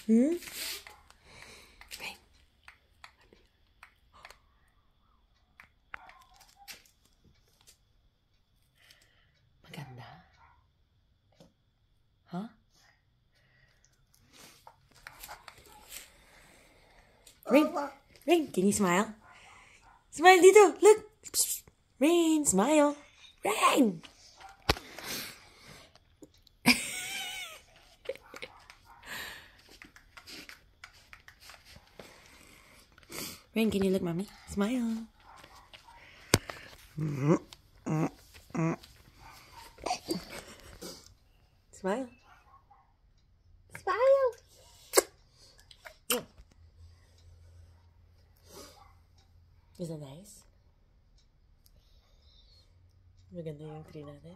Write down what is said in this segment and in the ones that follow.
Hmm? Maganda? Huh? Rain, can you smile? Smile dito, look! Rain, smile! Rain! Rain, can you look mommy? Smile! Smile! Smile! Is that nice? Maganda yung tree natin.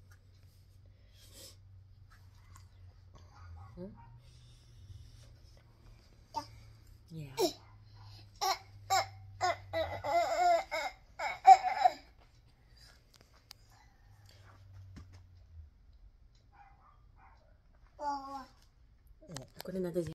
Huh? Yeah. Kunin natin